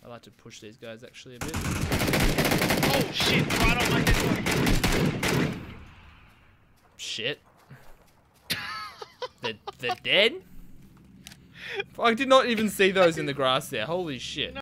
I like to push these guys actually a bit. Oh shit! Right on my head. Shit. They're dead? I did not even see those in the grass there. Holy shit.